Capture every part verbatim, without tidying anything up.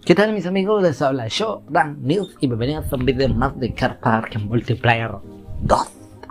¿Qué tal mis amigos? Les habla yo, Dan News, y bienvenidos a un video más de Car Park Multiplayer dos.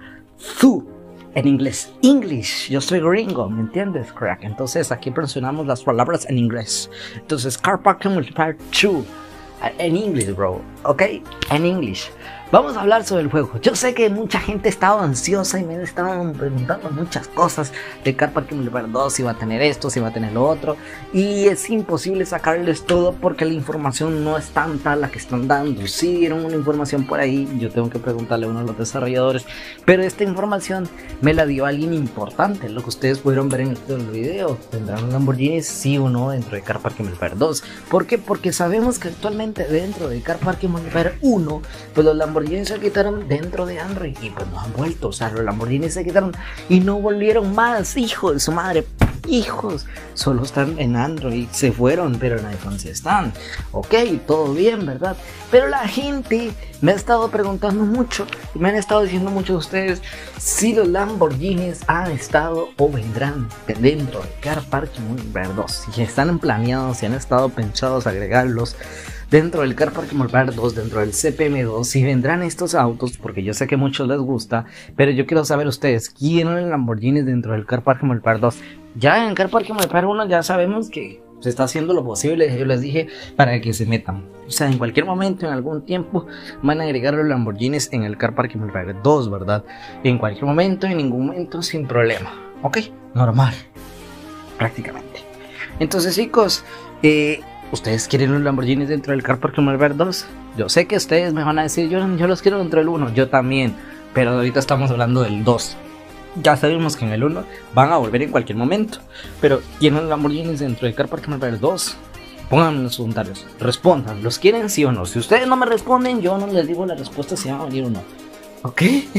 Su en inglés, English, yo soy gringo, ¿me entiendes, crack? Entonces aquí mencionamos las palabras en inglés. Entonces Car Park Multiplayer dos en inglés, bro, ¿ok? En English. Vamos a hablar sobre el juego. Yo sé que mucha gente estaba ansiosa y me estaban preguntando muchas cosas de Car Park Multiplayer dos, si va a tener esto, si va a tener lo otro, y es imposible sacarles todo porque la información no es tanta la que están dando. Si dieron una información por ahí, yo tengo que preguntarle a uno de los desarrolladores, pero esta información me la dio alguien importante, lo que ustedes pudieron ver en el video. ¿Tendrán un Lamborghini sí o no dentro de Car Park Multiplayer dos? ¿Por qué? Porque sabemos que actualmente dentro de Car Park Multiplayer uno, pues los Lamborghini se quitaron dentro de Android y pues no han vuelto. O sea, los Lamborghini se quitaron y no volvieron más. Hijo de su madre, hijos, solo están en Android, se fueron, pero en iPhone sí están. Ok, todo bien, ¿verdad? Pero la gente me ha estado preguntando mucho y me han estado diciendo muchos de ustedes si los Lamborghinis han estado o vendrán dentro de Car Park Multiplayer dos, si están planeados, si han estado pensados agregarlos dentro del Car Park Multiplayer dos, dentro del C P M dos, si vendrán estos autos, porque yo sé que a muchos les gusta, pero yo quiero saber ustedes, ¿quieren el Lamborghini dentro del Car Park Multiplayer dos? Ya en Car Park Multiplayer uno ya sabemos que se está haciendo lo posible, yo les dije, para que se metan. O sea, en cualquier momento, en algún tiempo, van a agregar los Lamborghinis en el Car Park Multiplayer dos, ¿verdad? En cualquier momento, en ningún momento, sin problema. ¿Ok? Normal. Prácticamente. Entonces, chicos, eh... ¿ustedes quieren los Lamborghinis dentro del Car Park Multiplayer dos? Yo sé que ustedes me van a decir, yo, yo los quiero dentro del uno, yo también, pero ahorita estamos hablando del dos. Ya sabemos que en el uno van a volver en cualquier momento, pero ¿quieren los Lamborghinis dentro del Car Park Multiplayer dos? Pónganme en los comentarios, respondan, ¿los quieren sí o no? Si ustedes no me responden, yo no les digo la respuesta si van a venir o no. ¿Ok?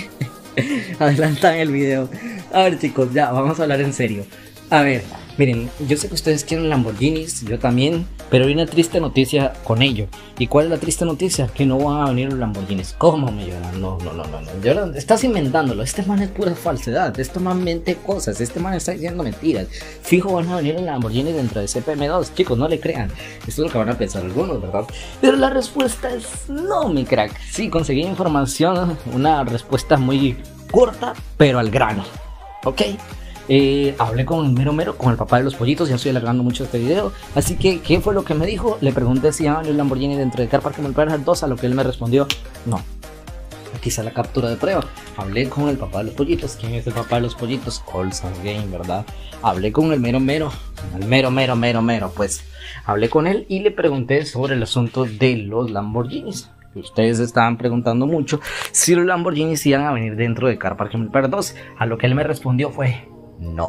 Adelantan el video. A ver, chicos, ya, vamos a hablar en serio. A ver, miren, yo sé que ustedes quieren Lamborghinis, yo también, pero hay una triste noticia con ello. ¿Y cuál es la triste noticia? Que no van a venir los Lamborghinis. ¿Cómo me lloran? No, no, no, no, no. Lloran, estás inventándolo. Este man es pura falsedad. Este man mente cosas. Este man está diciendo mentiras. Fijo van a venir los Lamborghinis dentro de C P M dos. Chicos, no le crean. Esto es lo que van a pensar algunos, ¿verdad? Pero la respuesta es no, mi crack. Sí, conseguí información, una respuesta muy corta, pero al grano. ¿Ok? Eh, hablé con el mero mero, con el papá de los pollitos, ya estoy alargando mucho este video. Así que, ¿qué fue lo que me dijo? Le pregunté si iban a venir Lamborghini dentro de Car Park Multiplayer dos, a lo que él me respondió, no. Aquí está la captura de prueba. Hablé con el papá de los pollitos. ¿Quién es el papá de los pollitos? Olsan Game, ¿verdad? Hablé con el mero mero, el mero mero mero mero, pues. Hablé con él y le pregunté sobre el asunto de los Lamborghinis. Ustedes estaban preguntando mucho si los Lamborghinis iban a venir dentro de Car Park Multiplayer dos, a lo que él me respondió fue no.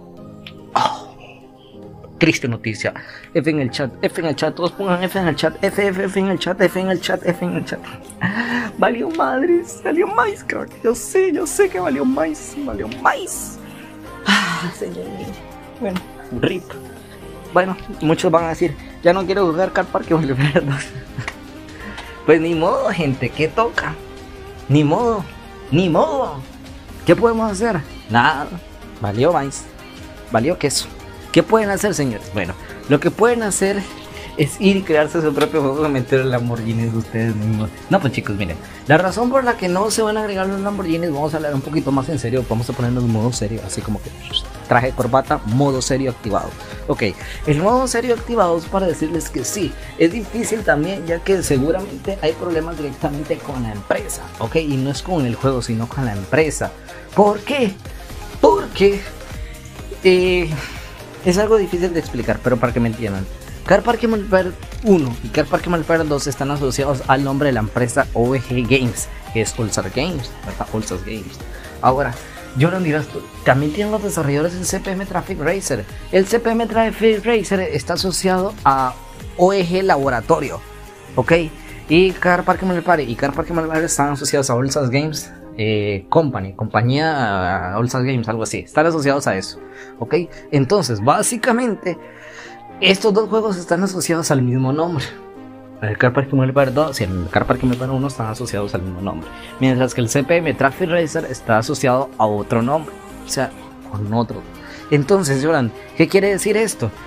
Oh, triste noticia. F en el chat, F en el chat, todos pongan F en el chat, F, F, F en el chat, F en el chat, F en el chat. Valió madres, valió más, crack. Yo sé, yo sé que valió más, valió más. Ah, señor mío. Bueno, rip. Bueno, muchos van a decir, ya no quiero jugar Car Park Multiplayer dos. Pues ni modo, gente, ¿qué toca? Ni modo, ni modo. ¿Qué podemos hacer? Nada. Valió más, valió queso. ¿Qué pueden hacer, señores? Bueno, lo que pueden hacer es ir y crearse su propio juego y meter el Lamborghini de ustedes mismos. No, pues chicos, miren, la razón por la que no se van a agregar los Lamborghinis, vamos a hablar un poquito más en serio. Vamos a ponernos en modo serio, así como que traje, corbata, modo serio activado. Ok, el modo serio activado es para decirles que sí, es difícil también, ya que seguramente hay problemas directamente con la empresa. Ok, y no es con el juego, sino con la empresa. ¿Por qué? Porque eh, es algo difícil de explicar, pero para que me entiendan, Car Park Multiplayer uno y Car Park Multiplayer dos están asociados al nombre de la empresa O V G Games, que es Olsar Games, ¿verdad? Olsar Games. Ahora, yo lo dirás tú, también tienen los desarrolladores del C P M Traffic Racer. El C P M Traffic Racer está asociado a O V G Laboratorio, ¿ok? Y Car Park Multiplayer y Car Park Multiplayer están asociados a Olsar Games Eh, Company, compañía uh, Olsar Games, algo así, están asociados a eso, ok. Entonces, básicamente, estos dos juegos están asociados al mismo nombre. El Car Park Multiplayer dos y el Car Park Multiplayer uno están asociados al mismo nombre, mientras que el C P M Traffic Racer está asociado a otro nombre, o sea, con otro. Entonces, Joran, ¿qué quiere decir esto?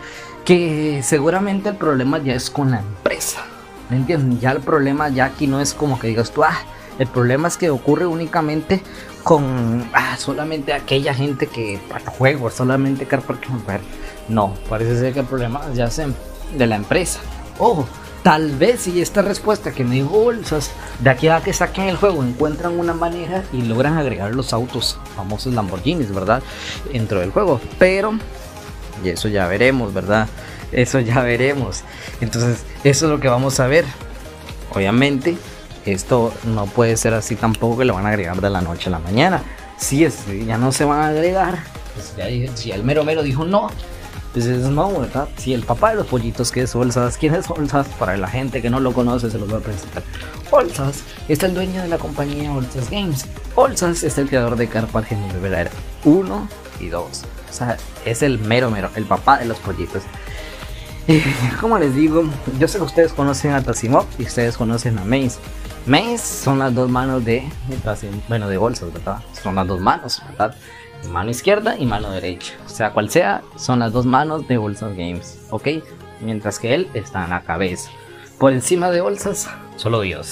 que seguramente el problema ya es con la empresa, ¿me entienden? Ya el problema ya aquí no es como que digas tú, ah, el problema es que ocurre únicamente con ah, solamente aquella gente que para juegos, solamente Car Park Campamento. No, parece ser que el problema ya es de la empresa. Ojo, tal vez si esta respuesta que me dijo Bolsas, de aquí a que saquen el juego encuentran una manera y logran agregar los autos famosos Lamborghinis, ¿verdad? Dentro del juego, pero y eso ya veremos, ¿verdad? Eso ya veremos. Entonces, eso es lo que vamos a ver. Obviamente, esto no puede ser así tampoco que lo van a agregar de la noche a la mañana. Si es, ya no se van a agregar, pues ya dije, si el mero mero dijo no, pues es no, ¿verdad? Si el papá de los pollitos, que es Bolsas, ¿quién es Bolsas? Para la gente que no lo conoce, se los voy a presentar. Bolsas es el dueño de la compañía Bolsas Games. Bolsas es el creador de Car Park Campamento uno y dos. O sea, es el mero mero, el papá de los pollitos. Eh, como les digo, yo sé que ustedes conocen a Tasimov y ustedes conocen a Maze. Maze son las dos manos de, bueno, de Bolsas, ¿verdad? Son las dos manos, ¿verdad? Mano izquierda y mano derecha. O sea, cual sea, son las dos manos de Bolsas Games, ¿ok? Mientras que él está en la cabeza. Por encima de Bolsas, solo Dios.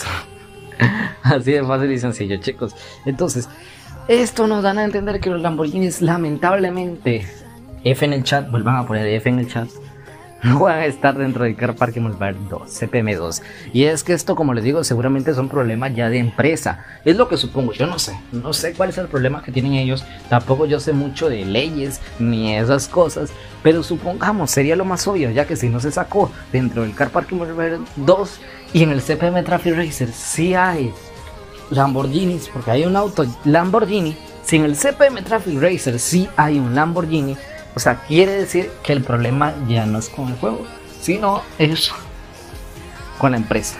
Así de fácil y sencillo, chicos. Entonces, esto nos dan a entender que los Lamborghinis, lamentablemente, F en el chat, vuelvan a poner F en el chat, no van a estar dentro del Car Park Campamento dos, C P M dos. Y es que esto, como les digo, seguramente son problemas ya de empresa. Es lo que supongo, yo no sé. No sé cuál es el problema que tienen ellos. Tampoco yo sé mucho de leyes ni esas cosas. Pero supongamos, sería lo más obvio, ya que si no se sacó dentro del Car Park Campamento dos y en el C P M Traffic Racer sí hay Lamborghinis, porque hay un auto Lamborghini. Si en el C P M Traffic Racer sí hay un Lamborghini, o sea, quiere decir que el problema ya no es con el juego, sino es con la empresa.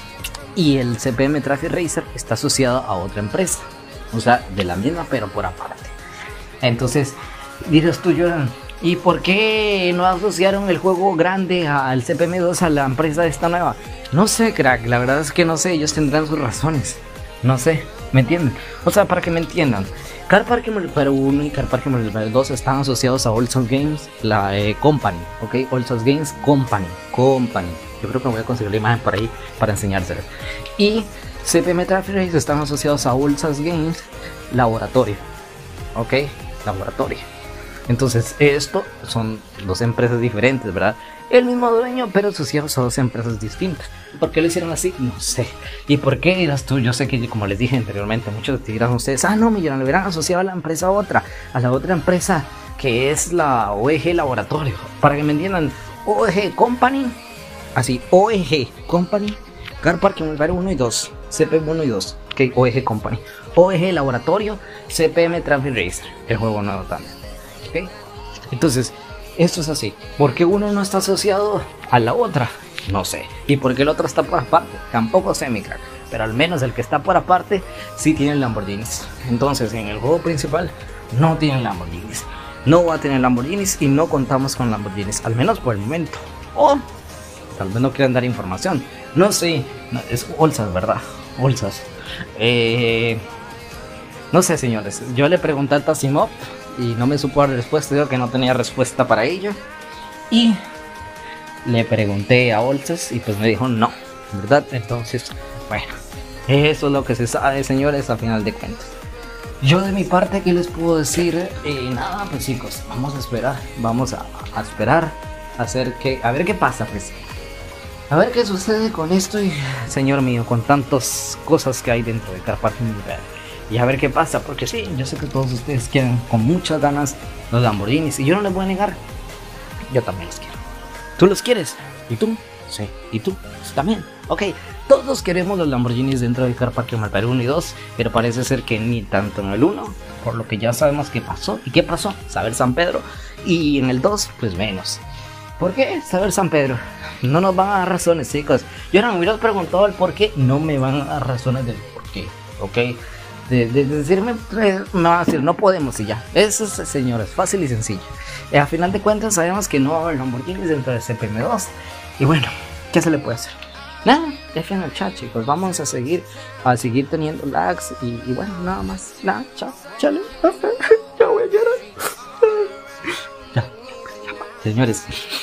Y el C P M Traffic Racer está asociado a otra empresa, o sea, de la misma pero por aparte. Entonces, dirás tú, Jordan, ¿y por qué no asociaron el juego grande al C P M dos, a la empresa esta nueva? No sé, crack, la verdad es que no sé, ellos tendrán sus razones. No sé, ¿me entienden? O sea, para que me entiendan, Car Park Campamento uno y Car Park Campamento dos están asociados a Bolsas Games, la eh, Company, ¿ok? Bolsas Games Company, Company. Yo creo que me voy a conseguir la imagen por ahí para enseñárselas. Y C P M Traffic Race están asociados a Bolsas Games Laboratorio, ¿ok? Laboratorio. Entonces, esto son dos empresas diferentes, ¿verdad? El mismo dueño, pero asociados a dos empresas distintas. ¿Por qué lo hicieron así? No sé. ¿Y por qué dirás tú? Yo sé que, como les dije anteriormente, muchos te dirán ustedes, ah, no, millón, le hubieran asociado a la empresa a otra, a la otra empresa que es la O E G Laboratorio. Para que me entiendan, O E G Company, así, O E G Company, Car Park Campamento uno y dos, C P M uno y dos, ok, O E G Company, O E G Laboratorio, C P M Traffic Racer, el juego nuevo también, ok. Entonces, esto es así. ¿Por qué uno no está asociado a la otra? No sé. ¿Y por qué el otro está por aparte? Tampoco sé, mi crack. Pero al menos el que está por aparte sí tiene Lamborghinis. Entonces, en el juego principal no tienen Lamborghinis. No va a tener Lamborghinis y no contamos con Lamborghinis. Al menos por el momento. O tal vez no quieran dar información. No sé. No, es Bolsas, ¿verdad? Bolsas. Eh, no sé, señores. Yo le pregunté a Tasimov y no me supo dar respuesta. Digo que no tenía respuesta para ello. Y le pregunté a Bolsas y pues me dijo no, ¿verdad? Entonces, bueno, eso es lo que se sabe, señores, a final de cuentas. Yo de mi parte, ¿qué les puedo decir? Eh, nada, pues chicos, vamos a esperar, vamos a, a esperar a hacer que, a ver qué pasa, pues. A ver qué sucede con esto y, señor mío, con tantas cosas que hay dentro de Car Park Campamento. Y a ver qué pasa, porque sí, yo sé que todos ustedes quieren con muchas ganas los Lamborghinis y yo no les voy a negar, yo también los quiero. ¿Tú los quieres? ¿Y tú? Sí. ¿Y tú? Pues también. Ok, todos queremos los Lamborghinis dentro del Car Park Campamento uno y dos, pero parece ser que ni tanto en el uno, por lo que ya sabemos qué pasó. ¿Y qué pasó? Saber San Pedro. Y en el dos, pues menos. ¿Por qué? Saber San Pedro. No nos van a dar razones, chicos. Yo no me hubiera preguntado el por qué, no me van a dar razones del por qué. Ok, de, de, de decirme, me van a decir, no podemos y ya. Eso es, señores, fácil y sencillo. Eh, a final de cuentas sabemos que no va a haber Lamborghinis dentro del C P M dos. Y bueno, ¿qué se le puede hacer? Nada, dejen el chat, chicos. Vamos a seguir a seguir teniendo lags. Y, y bueno, nada más. Nada, chao, chale. Ya voy a llorar. Ya, ya, señores.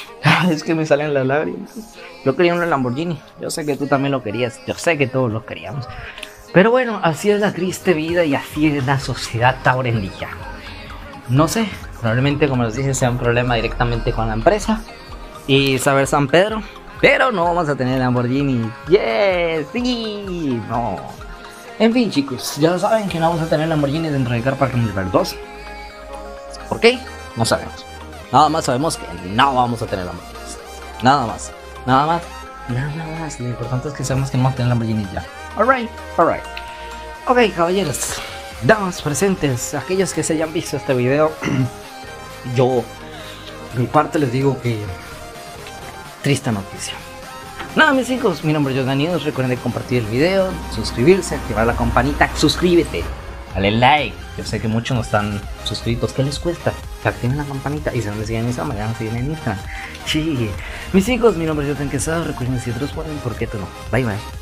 es que me salen las lágrimas. Yo quería un Lamborghini. Yo sé que tú también lo querías. Yo sé que todos lo queríamos. Pero bueno, así es la triste vida y así es la sociedad taurendilla. No sé, probablemente como les dije sea un problema directamente con la empresa y saber San Pedro. Pero no vamos a tener Lamborghini. Yes, sí, no. En fin, chicos, ya saben que no vamos a tener Lamborghini dentro de Car Park Multiplayer dos. ¿Por qué? No sabemos. Nada más sabemos que no vamos a tener Lamborghini. Nada más. Nada más. Nada más. Lo importante es que sabemos que no vamos a tener Lamborghini ya. Alright, alright. Ok, caballeros, damas presentes, aquellos que se hayan visto este video, yo, de mi parte les digo que triste noticia. Nada, mis hijos, mi nombre es Jordanius. Recuerden de compartir el video, suscribirse, activar la campanita, suscríbete, dale like. Yo sé que muchos no están suscritos. ¿Qué les cuesta? Que activen la campanita y se me siguen en Instagram, ya me siguen en Instagram. Sí, mis hijos, mi nombre es Jordanius Quesada. Recuerden si otros pueden, ¿por qué tú no? Bye bye.